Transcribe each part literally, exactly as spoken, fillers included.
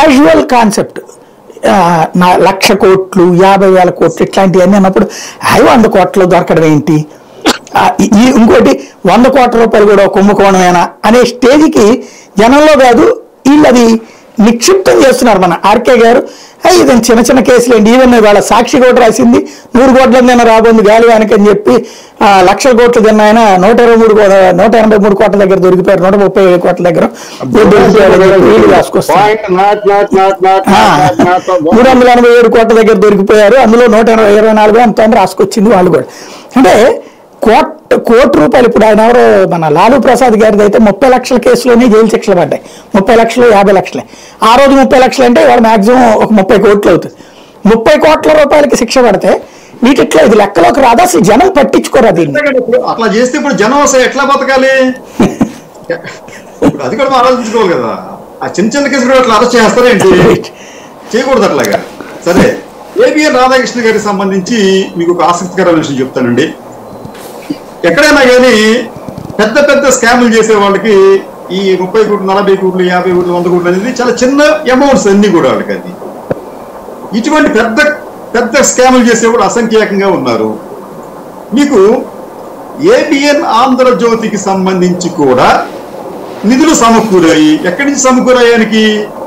Casual concept నా లక్ష కోట్లు యాభై వేల కోట్లు ఇట్లాంటివన్నీ అన్నప్పుడు అవి వంద కోట్లు దొరకడం ఏంటి, ఈ ఇంకోటి వంద కోట్ల రూపాయలు కూడా కుంభకోణమేనా అనే స్టేజ్కి జనంలో కాదు వీళ్ళు అది నిక్షిప్తం చేస్తున్నారు. మన ఆర్కే గారు ఇది చిన్న చిన్న కేసులు ఏంటి, ఈవెన్ వాళ్ళ సాక్షి కూడా రాసింది నూరు కోట్ల తిన్న రాబోంది గాలి వెనక అని చెప్పి లక్షల కోట్లు తిన్న ఆయన నూట ఇరవై మూడు నూట ఎనభై మూడు కోట్ల దగ్గర దొరికిపోయారు, నూట ముప్పై ఏడు కోట్ల దగ్గర మూడు వందల ఎనభై ఏడు కోట్ల దగ్గర దొరికిపోయారు, అందులో నూట ఇరవై నాలుగు అంత రాసుకొచ్చింది వాళ్ళు కూడా. అంటే కోట్ కోటి రూపాయలు ఇప్పుడు ఆయన ఎవరో మన లాలూ ప్రసాద్ గారిది అయితే ముప్పై లక్షల కేసులోనే జైలు శిక్షలు పడ్డాయి, ముప్పై లక్షలు యాభై లక్షలే. ఆ రోజు ముప్పై లక్షలు అంటే వాడు మాక్సిమం ఒక ముప్పై కోట్లు అవుతుంది. ముప్పై కోట్ల రూపాయలకి శిక్ష పడితే వీటిట్లో ఇది లెక్కలోకి రాదా, అసలు జనం పట్టించుకోరా దీన్ని. అట్లా చేస్తే ఇప్పుడు జనం అసలు ఎట్లా బతకాలి, అది కూడా ఆలోచించుకోవాలి కదా. ఆ చిన్న చిన్న కేసులు కూడా అట్లా అరెస్ట్ చేస్తారేంటి, చేయకూడదు అట్లాగా. సరే, ఏబిఎన్ రాధాకృష్ణ గారికి సంబంధించి మీకు ఒక ఆసక్తికరమైన విషయం చెప్తానండి. ఎక్కడైనా కానీ పెద్ద పెద్ద స్కాములు చేసే వాళ్ళకి ఈ ముప్పై కోట్లు నలభై కోట్లు యాభై కోట్లు వంద కోట్లు అనేది చాలా చిన్న అమౌంట్స్ అన్ని కూడా వాళ్ళకి. అది ఇటువంటి పెద్ద పెద్ద స్కాములు చేసేవాడు అసంఖ్యాకంగా ఉన్నారు. మీకు ఏబిఎన్ ఆంధ్రజ్యోతికి సంబంధించి కూడా నిధులు సమకూరాయి. ఎక్కడి నుంచి సమకూరాయానికి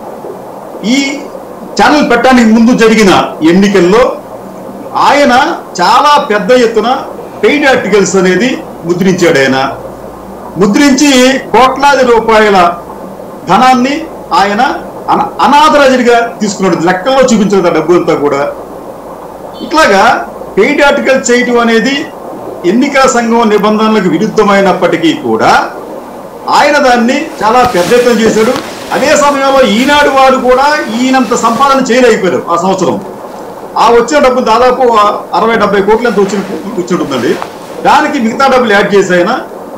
ఈ ఛానల్ పెట్టడానికి ముందు జరిగిన ఎన్నికల్లో ఆయన చాలా పెద్ద ఎత్తున పెయిడ్ ఆర్టికల్స్ అనేది ముద్రించాడు. ఆయన ముద్రించి కోట్లాది రూపాయల ధనాన్ని ఆయన అనాథరాజుడిగా తీసుకున్నాడు, లెక్కల్లో చూపించలేదు డబ్బు అంతా కూడా. ఇట్లాగా పెయిడ్ ఆర్టికల్ చేయటం అనేది ఎన్నికల సంఘం నిబంధనలకు విరుద్ధమైనప్పటికీ కూడా ఆయన దాన్ని చాలా పెద్ద ఎత్తున చేశాడు. అదే సమయంలో ఈనాడు వారు కూడా ఈయనంత సంపాదన చేయలేకపోయారు ఆ సంవత్సరం. ఆ వచ్చిన డబ్బు దాదాపు అరవై డెబ్బై కోట్ల ఎంత వచ్చి వచ్చి ఉంటుందండి. దానికి మిగతా డబ్బులు యాడ్ చేసి ఆయన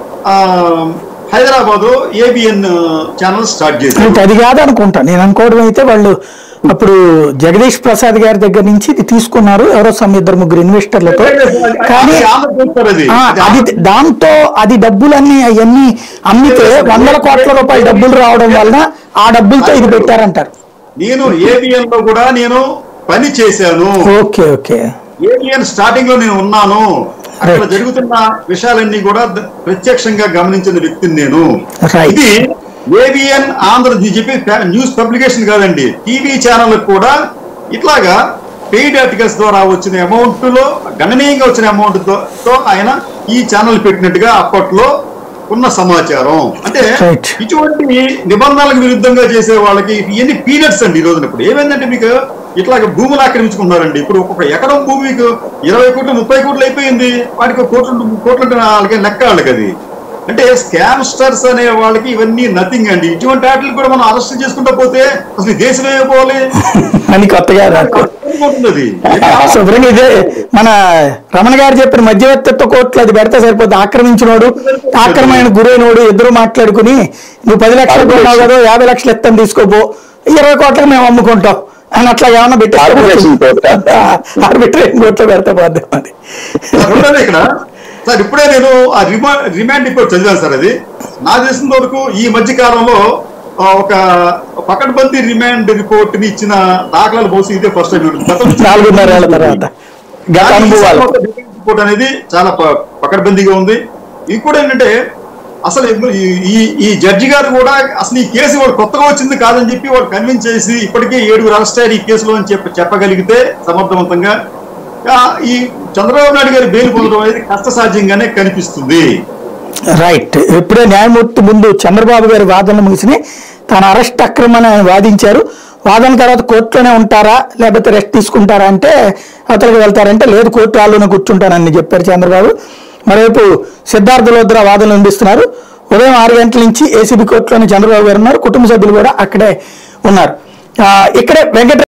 హైదరాబాద్ లో ఏబిఎన్ ఛానల్ స్టార్ట్ చేశారు. అది కాదు అనుకుంటా నేను అనుకోవడం అయితే, వాళ్ళు అప్పుడు జగదీష్ ప్రసాద్ గారి దగ్గర నుంచి ఇది తీసుకున్నారు ఎవరో సమ్ ఇద్దరు ముగ్గురు ఇన్వెస్టర్లతో. కానీ అది దాంతో అది డబ్బులన్నీ అవన్నీ అమ్మితే వందల కోట్ల రూపాయల డబ్బులు రావడం వలన ఆ డబ్బులతో ఇది పెట్టారంటారు. నేను ఏబిఎన్ లో కూడా నేను పని చేశాను. ఓకే ఓకే ఏబిఎన్ స్టార్టింగ్ లో నేను ఉన్నాను. అక్కడ జరుగుతున్న విషయాలన్నీ కూడా ప్రత్యక్షంగా గమనించిన వ్యక్తిని నేను. ఇది ఏబిఎన్ ఆంధ్ర చెప్పి న్యూస్ పబ్లికేషన్ కాదండి, టీవీ ఛానల్ కూడా ఇట్లాగా పెయిడ్ ఆర్టికల్స్ ద్వారా వచ్చిన అమౌంట్ లో గణనీయంగా వచ్చిన అమౌంట్ తో ఆయన ఈ ఛానల్ పెట్టినట్టుగా అప్పట్లో ఉన్న సమాచారం. అంటే ఇటువంటి నిబంధనలకు విరుద్ధంగా చేసే వాళ్ళకి ఇవన్నీ పీరియడ్స్ అండి. ఈ రోజున ఇప్పుడు ఏమైందంటే మీకు ఇట్లాగ భూములు ఆక్రమించుకున్నారండి. ఇప్పుడు ఒక్కొక్క ఎకరం భూమి మీకు ఇరవై కోట్లు ముప్పై కోట్లు అయిపోయింది, వాటికి కోట్లు కోట్లు వాళ్ళకి లెక్క వాళ్ళకి. అది అంటే స్కామ్స్టర్స్ అనే వాళ్ళకి ఇవన్నీ నథింగ్ అండి. ఇటువంటి వాటిని కూడా మనం అరెస్ట్ చేసుకుంటా పోతే అసలు దేశం ఏమైపోవాలి అని కొత్తగా శుభ్రంగా ఇదే మన రమణ గారు చెప్పిన మధ్యవర్తిత్వ కోర్టులు అది పెడితే సరిపోతుంది. ఆక్రమించినోడు ఆక్రమణ గురైనోడు ఇద్దరు మాట్లాడుకుని నువ్వు పది లక్షలు కొన్నావు కదా యాభై లక్షలు ఎత్తని తీసుకోపో, ఇరవై కోట్లకు మేము అమ్ముకుంటాం అని అట్లా ఏమన్నా పెట్టి ఆర్బిట్రేషన్ కోర్టులో పెడితే పోద్దాం. అది ఇక్కడ సార్ ఇప్పుడే నేను ఆ రిమా రిమాండ్ రిపోర్ట్ చదివాను సార్. అది నాకు తెలిసిన వరకు ఈ మధ్య కాలంలో ఒక పకడ్బందీ రిమాండ్ రిపోర్ట్ ని ఇచ్చిన దాఖలాలు బహుశా ఇదే ఫస్ట్ టైం. నాలుగున్నర ఏళ్ల తర్వాత రిపోర్ట్ అనేది చాలా పకడ్బందీగా ఉంది. ఇది కూడా ఏంటంటే అసలు ఈ ఈ జడ్జి గారు కూడా అసలు ఈ కేసు వాడు కొత్తగా వచ్చింది కాదని చెప్పి వాడు కన్విన్స్ చేసి ఇప్పటికే ఏడుగురు అరెస్ట్ అయ్యారు ఈ కేసులో అని చెప్పి చెప్పగలిగితే సమర్థవంతంగా ఈ చంద్రబాబు నాయుడు గారి బెయిల్ పొందడం అనేది కష్టసాధ్యంగానే కనిపిస్తుంది. రైట్. ఇప్పుడే న్యాయమూర్తి ముందు చంద్రబాబు గారి వాదనలు ముగిసి తన అరెస్ట్ అక్రమని ఆయన వాదించారు. వాదన తర్వాత కోర్టులోనే ఉంటారా లేకపోతే రెస్ట్ తీసుకుంటారా అంటే అవతలకి వెళ్తారంటే లేదు కోర్టు వాళ్ళలోనే కూర్చుంటానని చెప్పారు చంద్రబాబు. మరోవైపు సిద్ధార్థ లోద్రా వాదనలు అందిస్తున్నారు. ఉదయం ఆరు గంటల నుంచి ఏసీబీ కోర్టులోనే చంద్రబాబు గారు ఉన్నారు, కుటుంబ సభ్యులు కూడా అక్కడే ఉన్నారు. ఇక్కడే వెంకట